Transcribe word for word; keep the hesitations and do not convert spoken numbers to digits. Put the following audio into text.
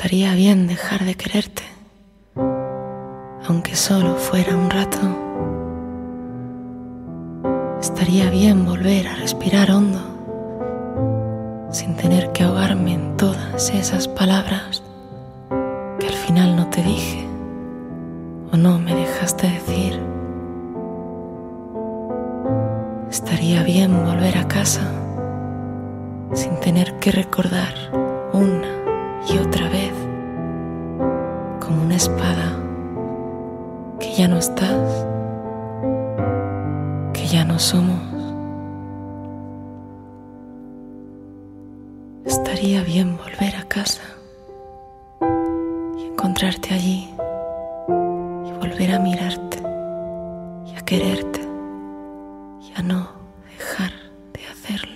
Estaría bien dejar de quererte, aunque solo fuera un rato. Estaría bien volver a respirar hondo, sin tener que ahogarme en todas esas palabras que al final no te dije o no me dejaste decir. Estaría bien volver a casa sin tener que recordar una y otra vez, como una espada, que ya no estás, que ya no somos. Estaría bien volver a casa y encontrarte allí y volver a mirarte y a quererte y a no dejar de hacerlo.